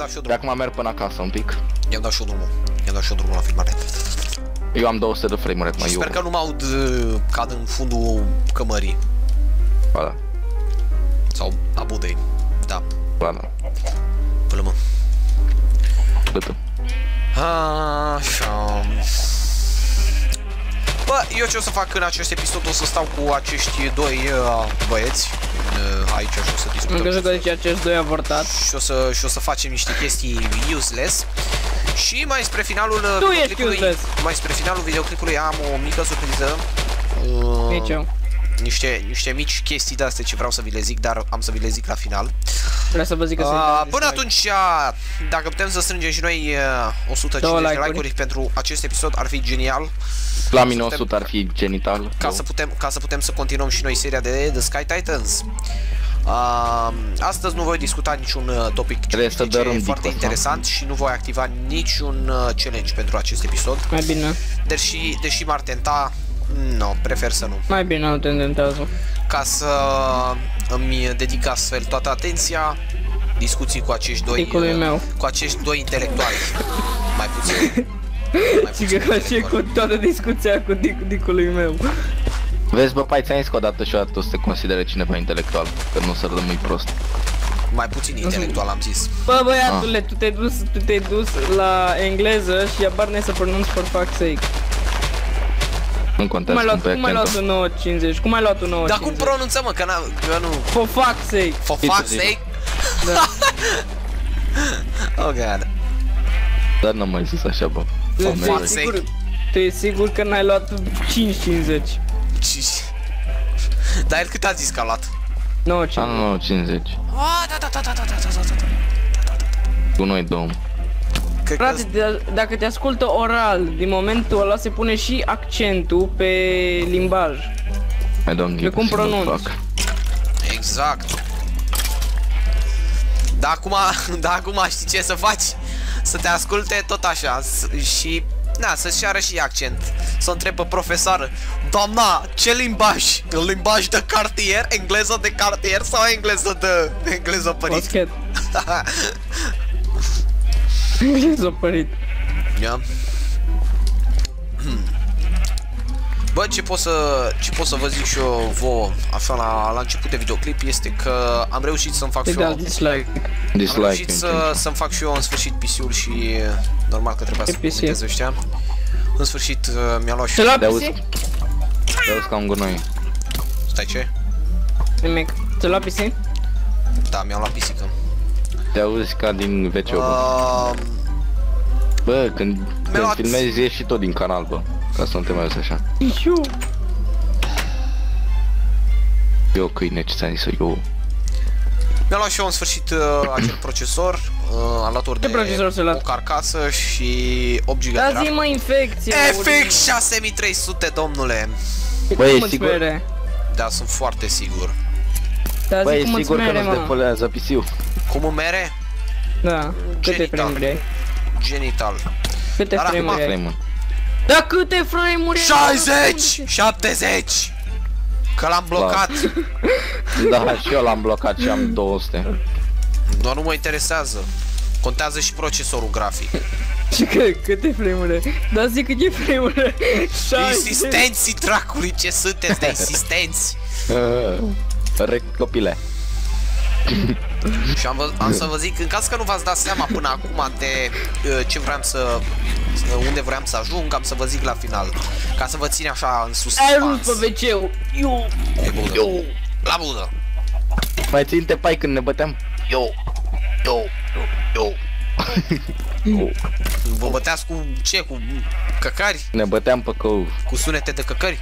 dat și eu De drumul. acum merg până acasă un pic. I-am dat și eu drumul. I-am dat și eu drumul la filmare. Eu am 200 de frame-uri acum, Sper că nu mă aud cad în fundul cămării. Ba da, Sau a budei. Da, ba da. plămă. Gata. Așa. Bă, eu ce o să fac în acest episod, o să stau cu acești doi băieți aici și o să discutăm. Încă că zice acești doi avortat. Și o să facem niște chestii useless. Și mai spre finalul Tu spre finalul videoclipului am o mică surpriză. Nici eu. Niște mici chestii de astea ce vreau să vi le zic, dar am să vi le zic la final. Vreau să vă zic că până atunci, dacă putem să strângem și noi 150 de like-uri pentru acest episod, ar fi genial. La mine 100 ar fi genital. Ca să putem să continuăm și noi seria de The Sky Titans. Astăzi nu voi discuta niciun topic foarte interesant și nu voi activa niciun challenge pentru acest episod. Mai bine. Deși m-ar tenta, nu, prefer să nu. Mai bine nu te tentează. Ca să îmi dedic astfel toată atenția discuții cu acești doi intelectuali. Mai puțin. Zic că și cu toată discuția cu dicului meu. Vezi, bă, pai, ți-am zis că odată și odată o să te considere cineva intelectual, că nu o să rămâi prost. Mai puțin intelectual, am zis. Bă, băiatule, tu te-ai dus la engleză și abar ne să pronunți for fuck's sake. Nu contează cum ai luat un 950? Cum ai luat un 950? Dar cum pronunțăm, mă, că nu... For fuck's sake. For fuck's sake? Da. Oh, God. Dar n-am mai zis așa, bă. Tu e sigur că n-ai luat 550? Dar el cât a zis că a luat? 950. Nu, 50. Da. Cu noi două. Frate, dacă te ascultă oral, din momentul ăla se pune și accentul pe limbaj. Pe cum pronunți. Exact. Dar acum știi ce să faci? Să te asculte tot așa și... Na, să-și ară și accent. Să întrebe profesoară: doamna, ce limbaj? Limbaj de cartier? Engleză de cartier sau engleză părit? Boschet. Engleză părit. Ia. Bă, ce pot să vă zic și eu vouă așa la început de videoclip este că am reușit să-mi fac și eu Am reușit să-mi fac și eu în sfârșit PC-ul și normal că trebuia să comentez ăștia. În sfârșit mi-a luat și eu. Te auzi ca un gunoi. Stai, ce? Nimic. Ți-a luat PC? Da, mi-am luat pisică. Te auzi ca din WC, bă, când filmezi ieși și tot din canal, bă. Ca să nu te mai auzi așa. Eu câine, ce ți-am zis eu? Mi-am luat și eu în sfârșit acel procesor alături de o carcasă și 8 GB de RAM. Da, zi mă, infecție. FX 6300, domnule. Băi, e sigur? Da, sunt foarte sigur. Băi, e sigur că nu-ți defolează PC-ul. Cum îmi mere? Da, câte frame-uri ai? Genital. Câte frame-uri ai? Da, câte frame-uri ai? 60! 70! Că l-am blocat. Da, și eu l-am blocat și am 200. Doar nu mă interesează. Contează și procesorul grafic. Și câte frame-uri ai? Da, zic câte frame-uri ai? Insistenții dracului, ce sunteți de insistenți? Copile. Și am să vă zic, în caz că nu v-ați dat seama până acum de ce vreau unde vreau să ajung, am să vă zic la final. Ca să vă țin așa în suspans. Ai ajuns pe WC-ul. Eu. La budă. Mai țin-te, pai, când ne băteam? Eu. Vă băteați cu ce? Cu căcari? Ne băteam pe cău. Cu sunete de căcări?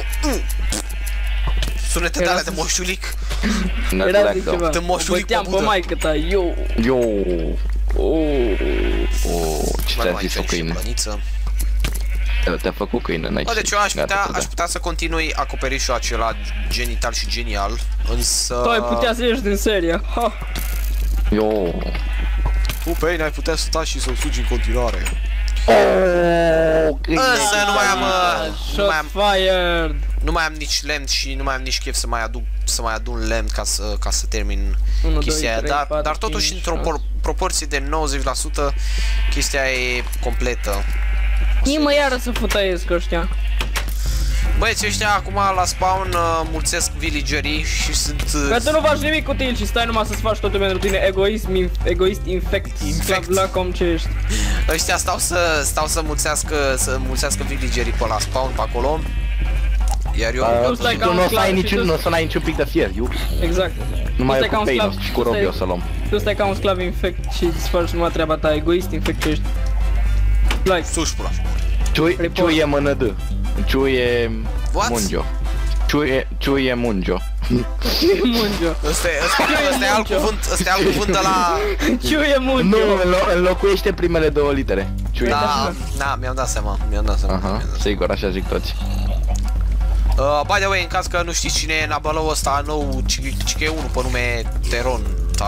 Sunete de alea de moșulic. Era zic ceva. De moșulic pe budă. Pe maică-ta, eu. Ce ți-a zis o câine? Te-a făcut câine, n-ai. Deci eu aș putea să continui acoperișul acela genital și genial, însă... Tu ai putea să ieși din serie. Tu pe ei n-ai putea să stai și să-l sugi în continuare. Însă nu mai am... Nu mai am nici lemn și nu mai am nici chef să mai adun lemn ca să termin chestia aia, dar totuși într-o proporție de 90% chestia e completă. Nimă iară să futăiesc ăștia. Băieți, ăștia acum la spawn mulțesc villagerii și sunt... Că tu nu faci nimic util și stai numai să-ți faci totul pentru tine, egoist infect. La cum ce ești. Ăștia stau să mulțească villagerii pe la spawn pe acolo. Iar eu... Tu nu o să ai niciun pic de fier, iu? Exact. Numai eu cu Pain și cu Robbie o să luăm. Tu stai ca un sclav infect și îți faci numai treaba ta, egoist infect ce ești. Like. Suși pula. Ciu e mânădă. Ciu e mungio. Ciu e mungio. Mungio. Ăsta e alt cuvânt de la... Ciu e mungio. Nu, înlocuiește primele două litere. Da, mi-am dat seama. Aha, sigur, așa zic toți. By the way, în caz că nu știți cine e Nabalou ăsta nou, ci că e unul pe nume Teron.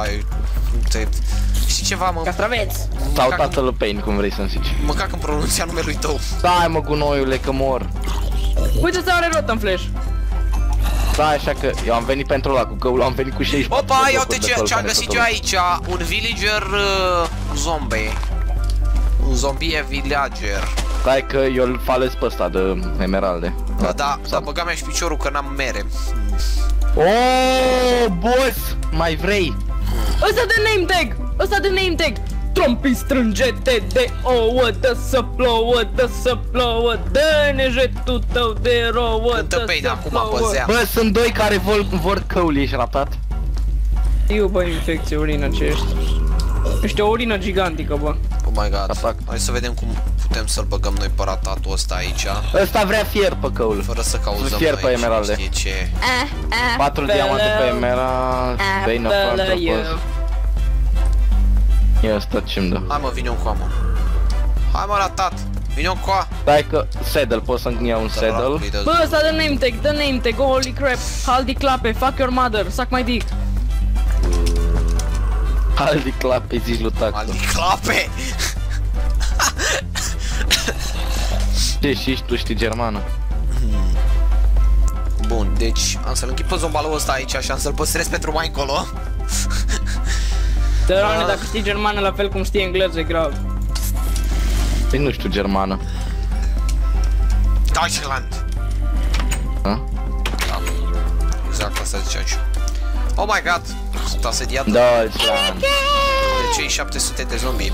Știi ceva, mă? Castraveți! Sau tatăl lui Pain, cum vrei să-mi zici. Mă cac în pronunția numelui tău. Stai mă, gunoiule, că mor. Uite, ăsta are rot în flash. Stai, așa că eu am venit pentru ăla cu căul, am venit cu 16. Opa, ia uite ce-am găsit eu aici. Un villager zombie. Un zombie villager. Stai că eu îl falez pe ăsta de emeralde. Da, băga mea și piciorul că n-am mere. Oh, boss! Mai vrei? Ăsta de name tag! Ăsta de name tag! Trompii strângete de ouă, dă să plouă, dă să plouă, dă-ne jetul tău de rouă, Cântă Pain acum pe zea. Bă, sunt doi care vor căul, ești ratat? Eu, bă, infecție, urină ce ești. Ești o urină gigantică, bă. Oh my god. Hai să vedem cum putem să-l băgăm noi pe ratatul ăsta aici. Ăsta vrea fier pe căul. Fără să cauzăm fier pe emeralde. Știe ce. 4 diamante pe emerald. Pain of Anthropos. Ia asta ce-mi dă. Hai mă, vine un coa, mă. Hai mă, ratat. Vine un coa. Stai că saddle, pot să-mi iau un saddle. Bă, ăsta de name tag, dă name tag, holy crap. Haldi clape, fuck your mother, suck my dick. Haldi clape, zici lui tacto. Haldi clape! Ce, și tu știi germană? Bun, deci am să-l închid pe zombalul ăsta aici și am să-l păstrez pentru mai încolo. Dărane, dacă știi germană la fel cum știi engleză, e grav. Păi nu știu germană. Deutschland! Da? Da, exact asta ziceam și. Oh my god, sunt asediat Deutschland. de cei 700 de zombi.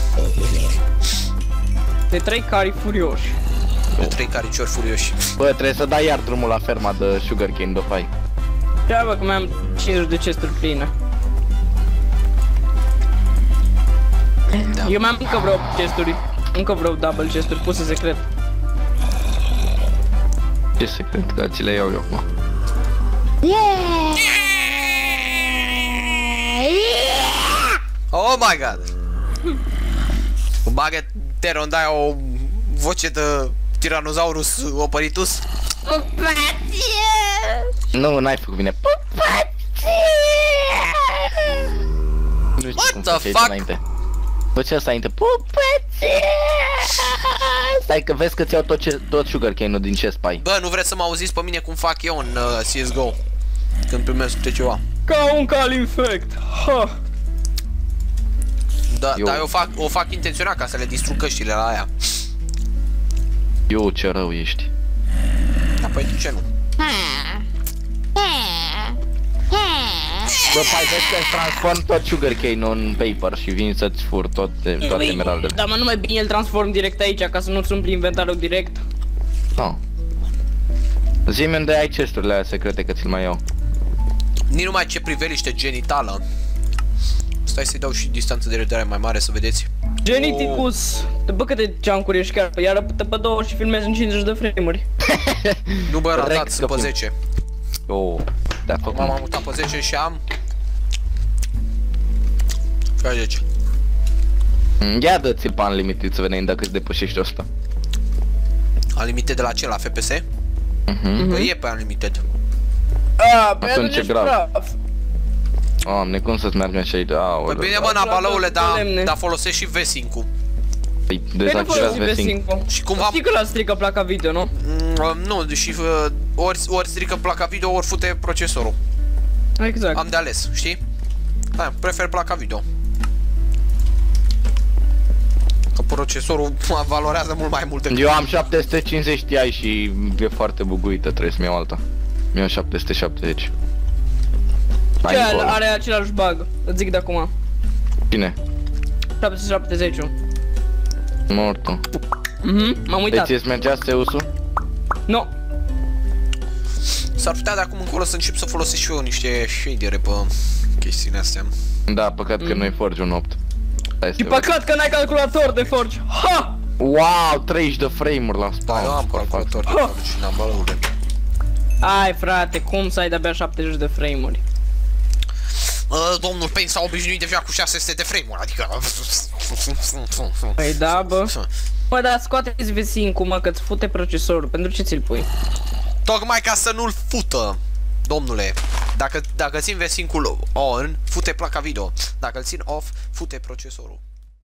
De 3 cari furioși. De 3 cariciori furioși. Bă, trebuie să dai iar drumul la ferma de sugarcane după ai. Da, bă, că mai am 50 de chesturi pline. Da. Eu mai am încă vreo chesturi, încă vreo double chesturi puse secret. Ce secret? Că ți le iau eu acum. Oh my god! O bagă Teron, dai o voce de Tyrannosaurus operitus? Pupație! Nu, n-ai făcut bine. Pupație! Nu știu cum făceai înainte. Făcea asta înainte. Pupație! Stai că vezi că ți-au tot sugarcane-ul din chest pai. Bă, nu vreți să mă auziți pe mine cum fac eu în CSGO? Când primesc câte ceva. Ca un cal infect! Ha! Da, dar eu o fac intenționat ca să le distrug căștile la aia. Eu ce rău ești. Da, păi de ce nu? Bă, pai, vezi că-ți transform tot sugarcane-ul în paper și vin să-ți fur toate emeraldele. Da, mă, nu mai bine îl transform direct aici ca să nu-ți umpli inventarul direct. No. Zi-mi unde ai chesturile aia secrete că ți-l mai iau. Nici numai ce priveliște genitală. Stai să-i dau și distanță de redare mai mare să vedeți. Geniticus! Bă, câte geancuri ești chiar, iar pe 2 și filmezi în 50 de frame-uri. Nu bă, ratat, sunt pe 10. Oh, da, făcut. M-am mutat pe 10 și am 60. Ia dă-ți-l pe Unlimited să vedem dacă îți depășești ăsta. Unlimited de la ce? La FPS? Bă, e pe Unlimited. Atunci e grav. Doamne, cum să-ți meargă așa? Păi bine mă, Nabalăule, dar folosești și V-Sync-ul. Păi dezactivați V5. Și cumva... Știi că la strică placa video, nu? Nu, deși ori strică placa video, ori fute procesorul. Exact. Am de ales, știi? Da, prefer placa video. Că procesorul valorează mult mai mult decât... Eu am 750 Ti și e foarte buguită, trebuie să-mi iau alta. Mi-au 770. Ce are același bug? Îți zic de acum. Cine? 770. Mortul. M-am uitat. Deci îți mergea Zeus-ul? Nu. S-ar putea de acum încolo să încep să folosesc și eu niște shadere pe chestiile astea. Da, păcat că nu-i Forge un 8. Și păcat că n-ai calculator de Forge. Ha! Wow, 30 de frame-uri la spawn. Da, eu am calculator de Forge și n-am bălăude. Ai frate, cum să ai de-abia 70 de frame-uri? Domnul Payne s-a obișnuit deja cu 600 de frame-uri, adică... Păi da, bă. Bă, dar scoate-ți V5-ul, mă, că-ți fute procesorul, pentru ce ți-l pui? Tocmai ca să nu-l fută, domnule. Dacă țin V5-ul on, fute placa video. Dacă îl țin off, fute procesorul.